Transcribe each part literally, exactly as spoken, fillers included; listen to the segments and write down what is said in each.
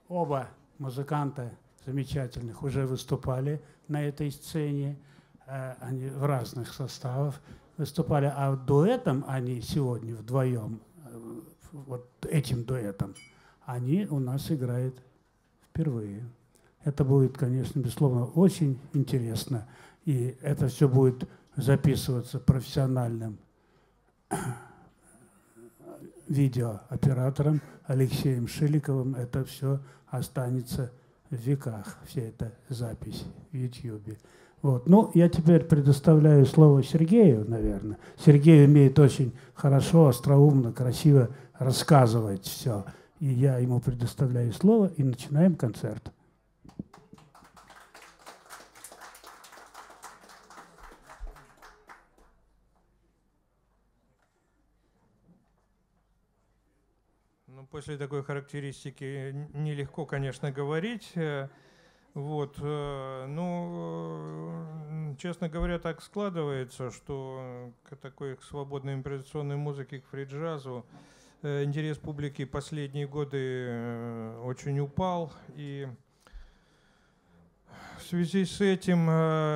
Оба музыканта замечательных уже выступали на этой сцене. Они в разных составах выступали. А дуэтом они сегодня вдвоем, вот этим дуэтом, они у нас играют впервые. Это будет, конечно, безусловно, очень интересно. И это все будет записываться профессиональным видеооператором Алексеем Шиликовым. Это все останется в веках, вся эта запись в Ютьюбе. Вот. Ну, я теперь предоставляю слово Сергею, наверное. Сергей умеет очень хорошо, остроумно, красиво рассказывать все. И я ему предоставляю слово, и начинаем концерт. Ну, после такой характеристики нелегко, конечно, говорить. Вот, ну, честно говоря, так складывается, что к такой свободной импровизационной музыке, к фри-джазу, интерес публики последние годы очень упал. И в связи с этим,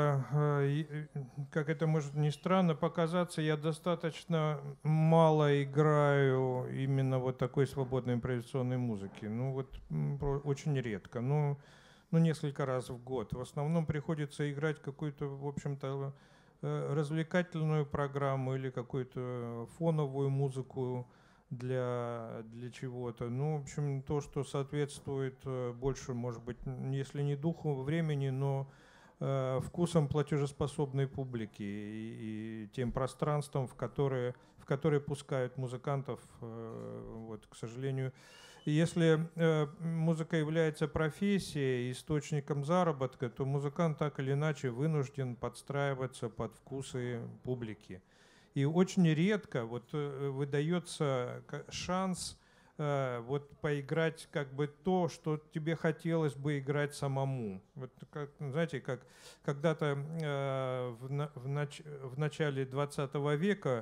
как это может ни странно показаться, я достаточно мало играю именно вот такой свободной импровизационной музыки. Ну, вот очень редко. Ну, ну, несколько раз в год. В основном приходится играть какую-то, в общем-то, развлекательную программу или какую-то фоновую музыку для, для чего-то. Ну, в общем, то, что соответствует больше, может быть, если не духу времени, но э, вкусам платежеспособной публики и, и тем пространствам, в которые, в которые пускают музыкантов, э, вот, к сожалению. Если э, музыка является профессией, источником заработка, то музыкант так или иначе вынужден подстраиваться под вкусы публики. И очень редко вот, э, выдается шанс э, вот, поиграть как бы то, что тебе хотелось бы играть самому. Вот, как, знаете, как когда-то э, в, на, в, нач, в начале двадцатого века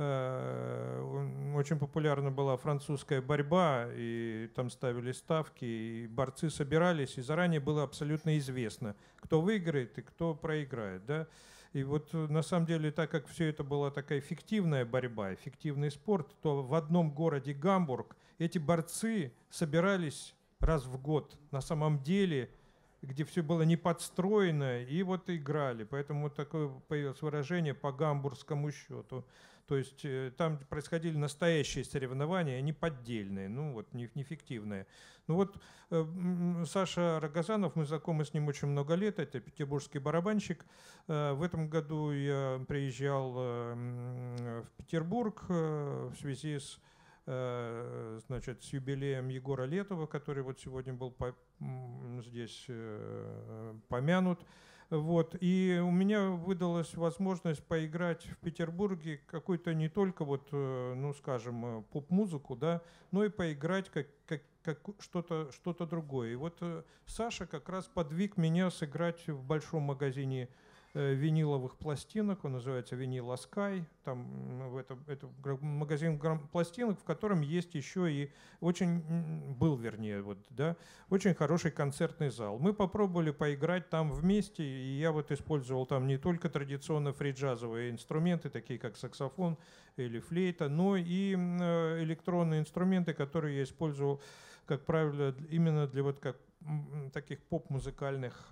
очень популярна была французская борьба, и там ставили ставки, и борцы собирались, и заранее было абсолютно известно, кто выиграет и кто проиграет. Да? И вот на самом деле, так как все это была такая фиктивная борьба, фиктивный спорт, то в одном городе Гамбург эти борцы собирались раз в год на самом деле, где все было не подстроено, и вот играли. Поэтому вот такое появилось выражение «по гамбургскому счету». То есть там происходили настоящие соревнования, а не поддельные, ну вот не, не фиктивные. Ну вот э, Саша Рогозанов, мы знакомы с ним очень много лет, это петербургский барабанщик. Э, в этом году я приезжал э, в Петербург э, в связи с, э, значит, с юбилеем Егора Летова, который вот сегодня был по, здесь э, помянут. Вот. И у меня выдалась возможность поиграть в Петербурге какую-то не только вот, ну, скажем, поп-музыку, да, но и поиграть как, как, как что-то, что-то другое. И вот Саша как раз подвиг меня сыграть в большом магазине виниловых пластинок, он называется «Винила Скай», там в это, это магазин пластинок, в котором есть еще и очень, был вернее, вот, да, очень хороший концертный зал. Мы попробовали поиграть там вместе, и я вот использовал там не только традиционно фри-джазовые инструменты, такие как саксофон или флейта, но и электронные инструменты, которые я использовал, как правило, именно для вот как таких поп-музыкальных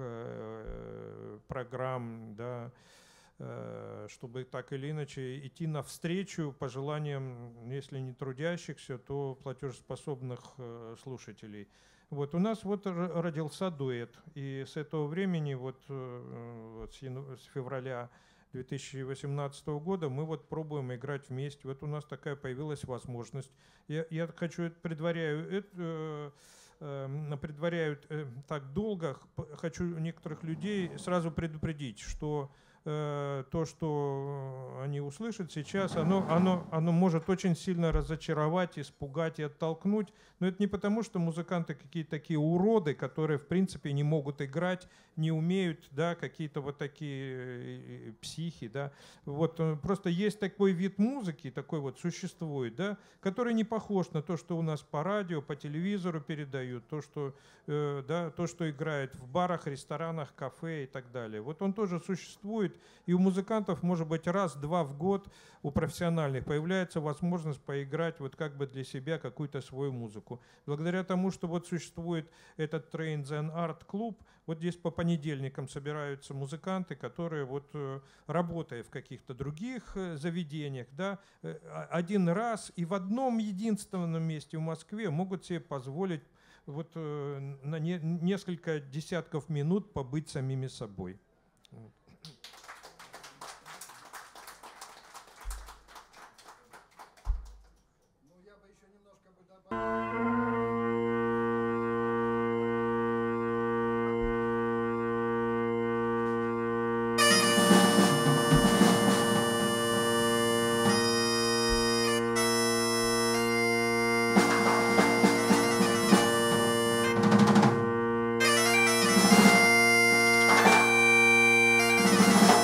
э, программ, да, э, чтобы так или иначе идти навстречу пожеланиям, если не трудящихся, то платежеспособных э, слушателей. Вот у нас вот родился дуэт, и с этого времени, вот, э, вот с, с февраля две тысячи восемнадцатого года мы вот пробуем играть вместе. Вот у нас такая появилась возможность. Я, я хочу, предваряю это, предваряют так долго, хочу некоторых людей сразу предупредить, что э, то, что они услышат сейчас, оно, оно, оно может очень сильно разочаровать, испугать и оттолкнуть. Но это не потому, что музыканты какие-то такие уроды, которые, в принципе, не могут играть, не умеют, да, какие-то вот такие психи, да. Вот просто есть такой вид музыки, такой вот существует, да, который не похож на то, что у нас по радио, по телевизору передают, то, что, э, да, то, что играет в барах, ресторанах, кафе и так далее. Вот он тоже существует, и у музыкантов, может быть, раз-два в год, у профессиональных, появляется возможность поиграть вот как бы для себя какую-то свою музыку. Благодаря тому, что вот существует этот Train Zen Art клуб, вот здесь по понедельникам собираются музыканты, которые вот работая в каких-то других заведениях, да, один раз и в одном единственном месте в Москве могут себе позволить вот на не, несколько десятков минут побыть самими собой. Thank you.